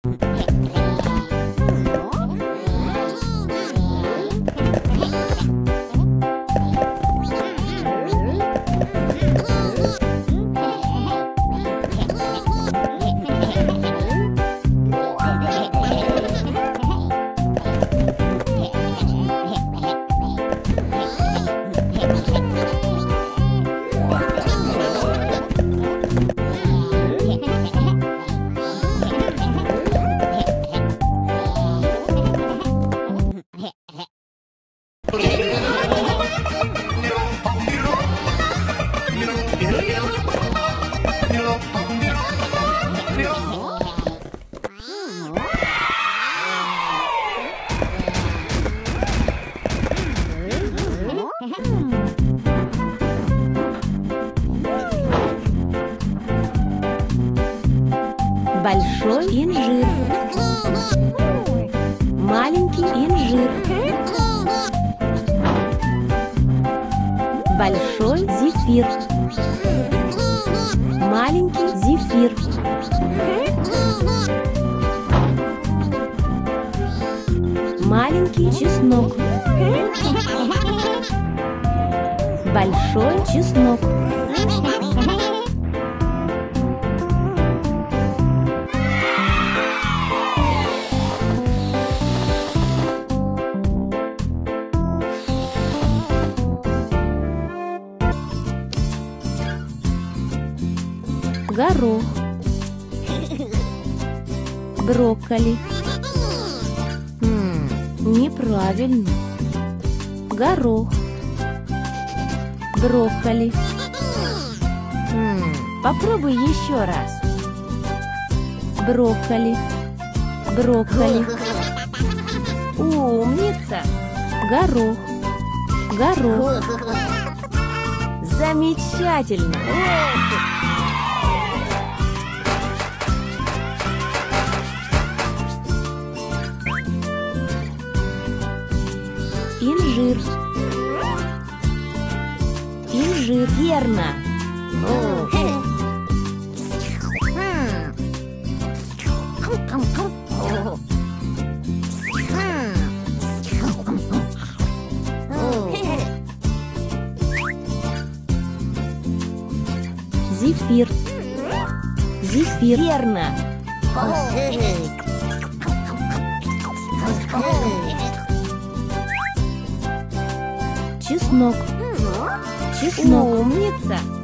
Большой инжир. Маленький инжир. Большой зефир. Маленький зефир. Маленький чеснок. Большой чеснок. Горох. Брокколи. Неправильно. Горох. Брокколи. Попробуй еще раз. Брокколи. Брокколи. Умница. Горох. Горох. Замечательно. Инжир. Инжир. Верно. Зефир. Зефир. Верно. Чеснок. Чеснок. Умница.